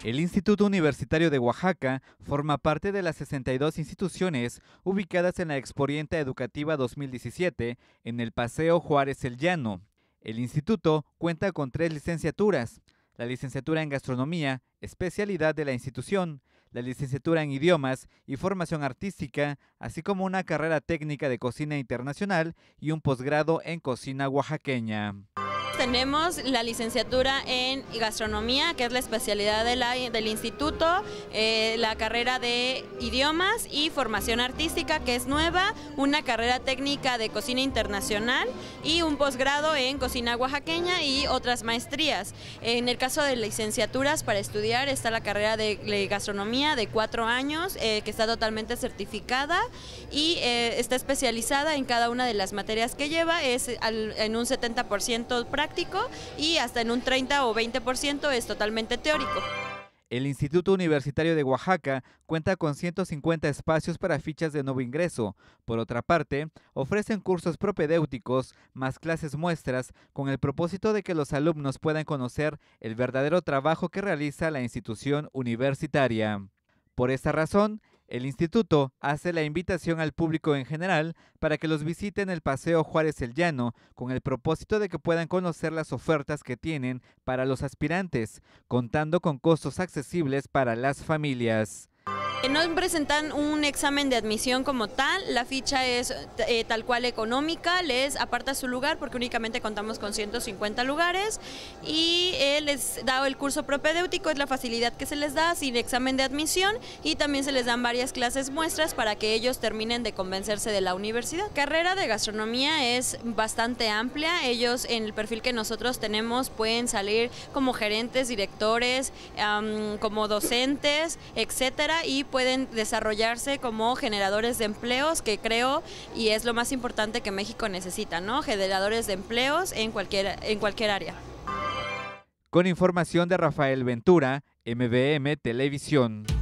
El Instituto Universitario de Oaxaca forma parte de las 62 instituciones ubicadas en la Expo-Oriente Educativa 2017 en el Paseo Juárez El Llano. El instituto cuenta con 3 licenciaturas: la licenciatura en Gastronomía, especialidad de la institución, la licenciatura en Idiomas y Formación Artística, así como una carrera técnica de cocina internacional y un posgrado en cocina oaxaqueña. Tenemos la licenciatura en gastronomía, que es la especialidad del instituto, la carrera de idiomas y formación artística, que es nueva, una carrera técnica de cocina internacional y un posgrado en cocina oaxaqueña y otras maestrías. En el caso de licenciaturas para estudiar está la carrera de gastronomía de 4 años, que está totalmente certificada y está especializada en cada una de las materias que lleva, es en un 70% práctico y hasta en un 30 o 20% es totalmente teórico. El Instituto Universitario de Oaxaca cuenta con 150 espacios para fichas de nuevo ingreso. Por otra parte, ofrecen cursos propedéuticos más clases muestras con el propósito de que los alumnos puedan conocer el verdadero trabajo que realiza la institución universitaria. Por esta razón, el instituto hace la invitación al público en general para que los visiten el Paseo Juárez El Llano con el propósito de que puedan conocer las ofertas que tienen para los aspirantes, contando con costos accesibles para las familias. No presentan un examen de admisión como tal, la ficha es tal cual económica, les aparta su lugar porque únicamente contamos con 150 lugares y les da el curso propedéutico, es la facilidad que se les da sin examen de admisión, y también se les dan varias clases muestras para que ellos terminen de convencerse de la universidad. La carrera de gastronomía es bastante amplia, ellos en el perfil que nosotros tenemos pueden salir como gerentes, directores, como docentes, etcétera, y pueden desarrollarse como generadores de empleos, que creo y es lo más importante que México necesita, ¿no? Generadores de empleos en cualquier área. Con información de Rafael Ventura, MBM Televisión.